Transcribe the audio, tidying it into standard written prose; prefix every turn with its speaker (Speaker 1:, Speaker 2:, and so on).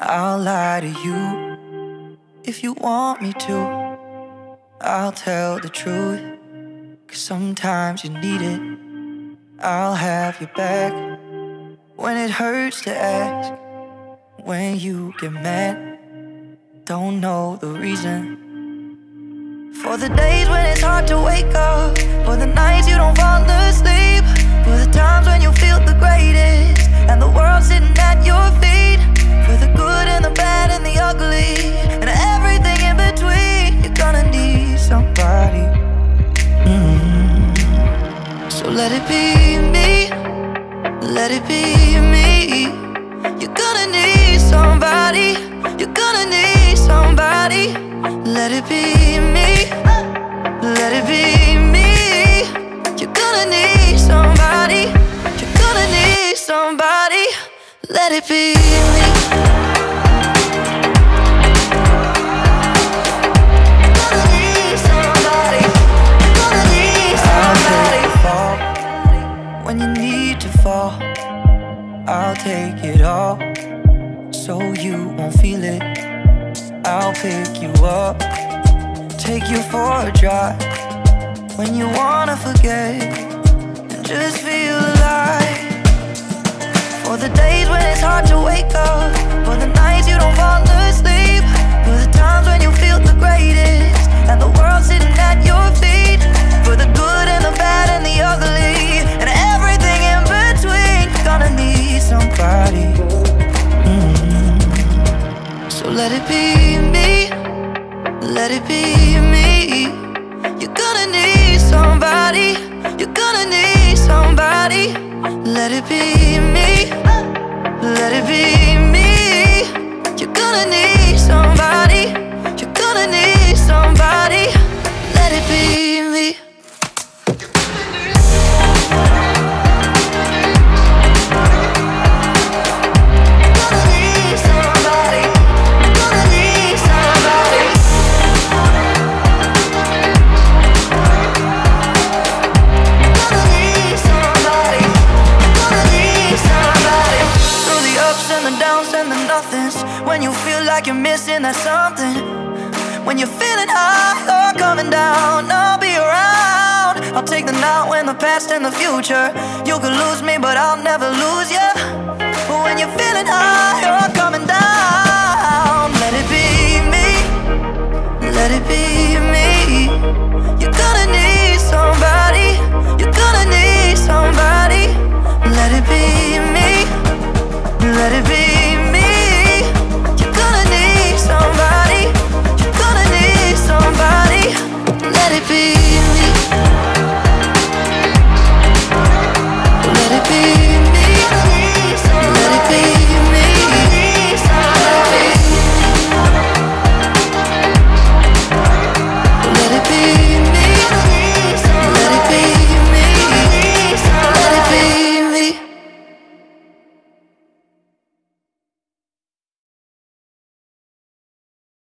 Speaker 1: I'll lie to you if you want me to. I'll tell the truth, 'cause sometimes you need it. I'll have your back when it hurts to ask. When you get mad, don't know the reason. For the days when it's hard to wake up, for the nights you don't fall asleep, for the times when you feel the greatest and the world's sitting at your feet, for the good and the bad and the ugly and everything in between. You're gonna need somebody. So let it be me, let it be me. You're gonna need somebody, you're gonna need somebody. Let it be me, let it be me. You're gonna need somebody, you're gonna need somebody. Let it be me. When you need to fall, I'll take it all, so you won't feel it. I'll pick you up, take you for a drive, when you wanna forget and just feel alive. For the days when it's hard to wake up, for the nights you don't fall asleep, for the times when you feel the greatest and the world's sitting at your feet, for the good and the bad and the ugly and everything in between. You're gonna need somebody. So let it be me, let it be me. You're gonna need somebody, you're gonna need somebody. Let it be me, let it be me. You're gonna need somebody, you're gonna need somebody. Let it be me. When you feel like you're missing that something, when you're feeling high or coming down, I'll be around. I'll take the now and the past and the future. You could lose me, but I'll never lose you. But when you're feeling high or